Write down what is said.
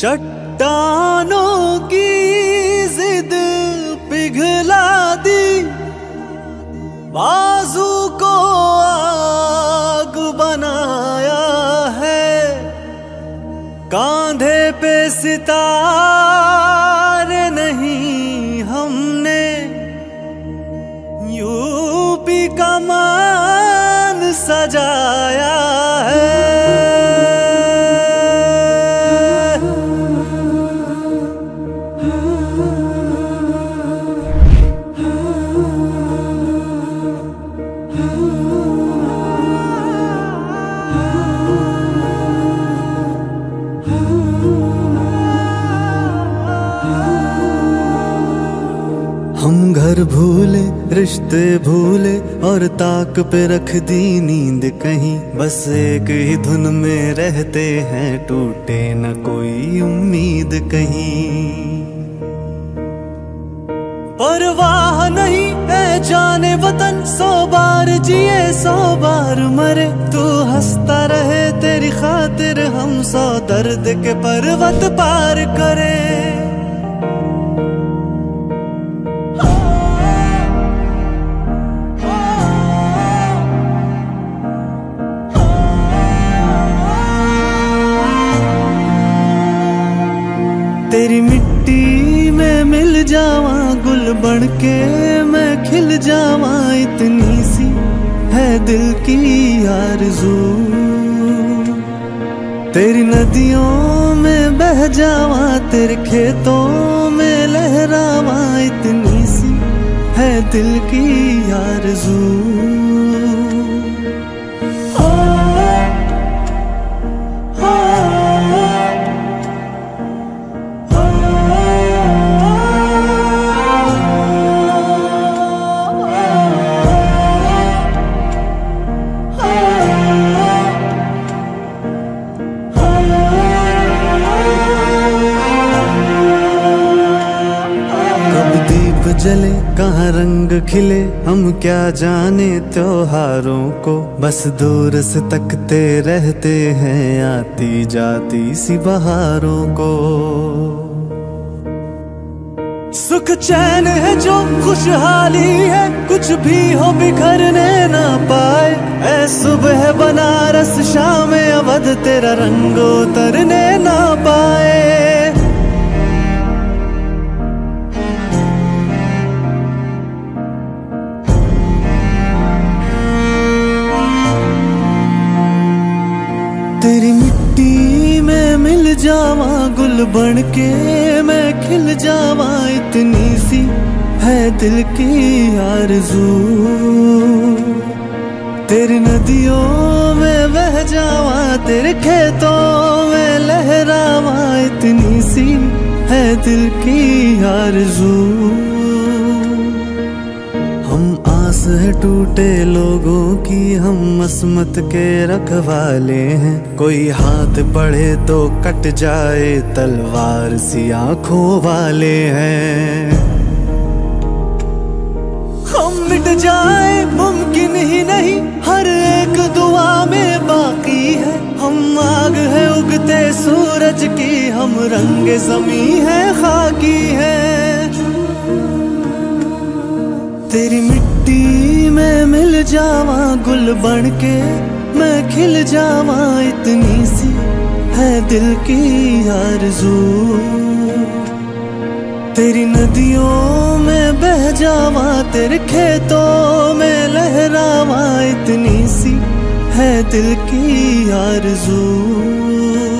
चट्टानों की जिद पिघला दी, बाजू को आग बनाया है, कांधे पे सितारे नहीं हमने यूपी का मान सजाया है। हम घर भूले, रिश्ते भूले और ताक पे रख दी नींद कहीं, बस एक ही धुन में रहते हैं, टूटे न कोई उम्मीद कहीं। परवाह नहीं है जाने वतन, 100 बार जिए 100 बार मरे, तू हंसता रहे तेरी खातिर हम 100 दर्द के पर्वत पार करे। तेरी मिट्टी में मिल जावा, गुल बन के मैं खिल जावा, इतनी सी है दिल की आरज़ू। तेरी नदियों में बह जावा, तेरे खेतों में लहरावा, इतनी सी है दिल की आरज़ू। जले कहाँ रंग खिले, हम क्या जाने त्योहारों को, बस दूर से तकते रहते हैं आती जाती सी बहारों को। सुख चैन है जो खुशहाली है, कुछ भी हो बिखरने ना पाए, ऐ सुबह बनारस शाम अवध तेरा रंग उतरने ना पाए। तेरी मिट्टी में मिल जावा, गुल बन के मैं खिल जावा, इतनी सी है दिल की आरज़ू। तेरी नदियों में बह जावा, तेरे खेतों में लहरावा, इतनी सी है दिल की आरज़ू। हम आस है टूटे लोगों की, हम असमत के रखवाले हैं, कोई हाथ पड़े तो कट जाए, तलवार सी आंखों वाले हैं। हम मिट जाए मुमकिन ही नहीं, हर एक दुआ में बाकी है, हम आग है उगते सूरज की, हम रंग ज़मीं है खाकी है। तेरी मिट्टी में मिल जावा, गुल बन के मैं खिल जावा, इतनी सी है दिल की आरज़ू। तेरी नदियों में बह जावा, तेरे खेतों में लहरावा, इतनी सी है दिल की आरज़ू।